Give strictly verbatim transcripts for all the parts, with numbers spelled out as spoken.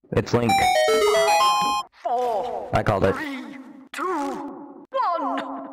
It's Link. Four. I called it. Three, two, one.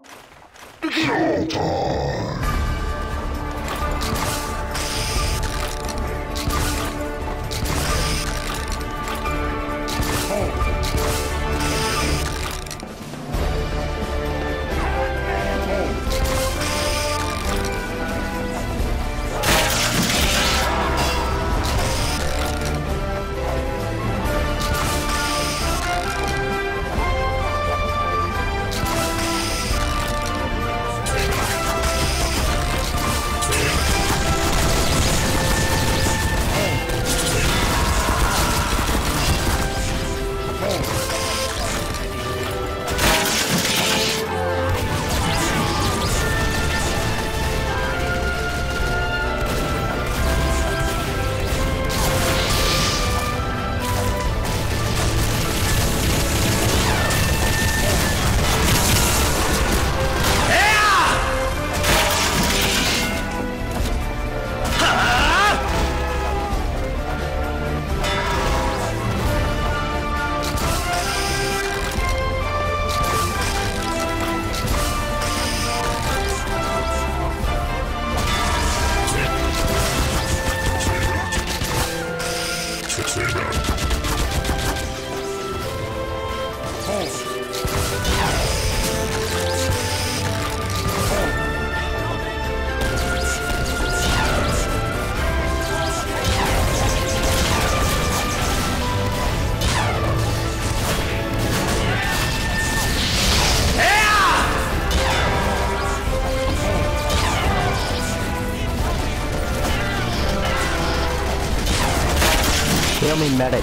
Kill me, medic.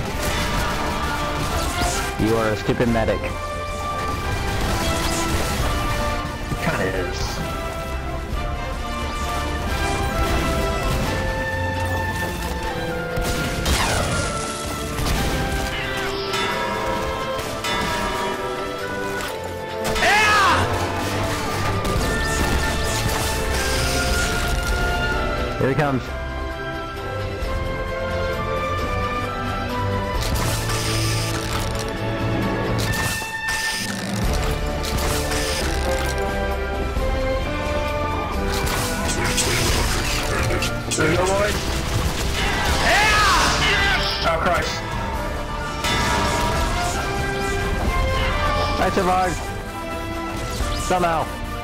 You are a stupid medic. It kinda is. Here he comes. There you go, boy. Oh, Christ. I survived. Somehow.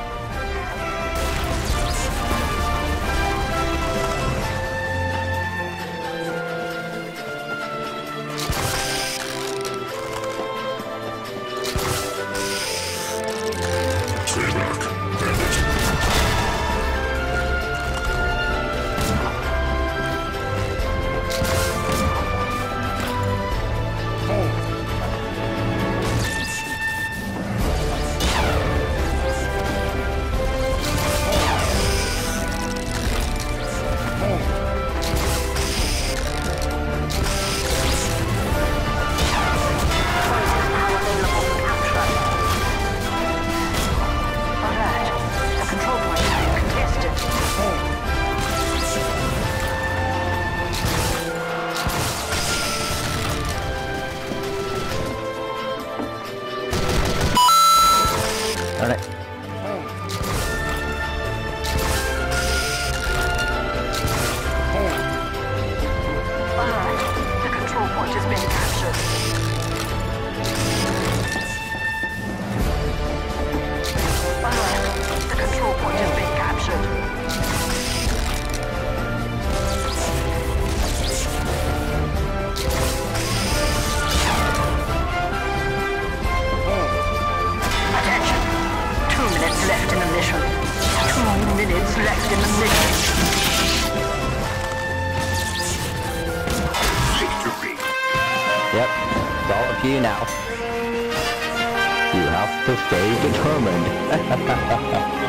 Alright. Alert. The control point has been captured. Alert. The control point has been captured. Left in the mission. Two minutes left in the mission. Victory. Yep, it's all up to you now. You have to stay determined.